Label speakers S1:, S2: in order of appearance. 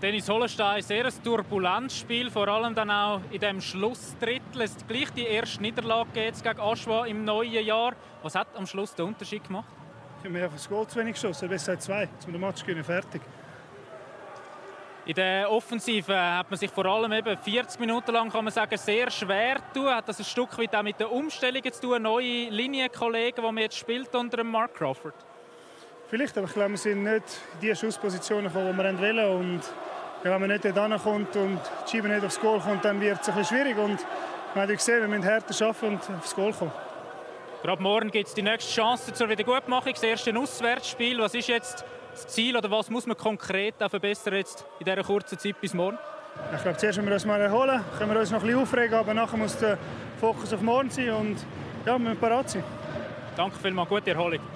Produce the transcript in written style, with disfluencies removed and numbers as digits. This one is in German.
S1: Denis Hollenstein, sehr ein turbulentes Spiel, vor allem dann auch in dem Schlussdrittel. Es hat gleich die erste Niederlage gegen Aschua im neuen Jahr. Was hat am Schluss den Unterschied gemacht?
S2: Wir haben das Goal zu wenig geschossen, besser als 2, um den Match zu gewinnen, fertig.
S1: In der Offensive hat man sich vor allem eben 40 Minuten lang, kann man sagen, sehr schwer getan. Hat das ein Stück weit auch mit den Umstellungen zu tun, neue Linienkollegen, die man jetzt spielt unter dem Mark Crawford? Vielleicht, aber ich glaube, wir sind nicht in die Schusspositionen gekommen, die wir wollen. Und wenn man nicht dort hinkommt und die Scheibe nicht aufs Goal kommt, dann wird es ein bisschen schwierig. Und wir haben gesehen, wir müssen härter arbeiten und aufs Goal kommen. Gerade morgen gibt es die nächste Chance zur Wiedergutmachung, das erste Auswärtsspiel. Was ist jetzt das Ziel oder was muss man konkret verbessern jetzt in dieser kurzen Zeit bis morgen? Ich glaube, zuerst müssen wir uns mal erholen, können wir uns noch ein bisschen aufregen, aber nachher muss der Fokus auf morgen sein und ja, wir müssen bereit sein. Danke vielmals, gute Erholung.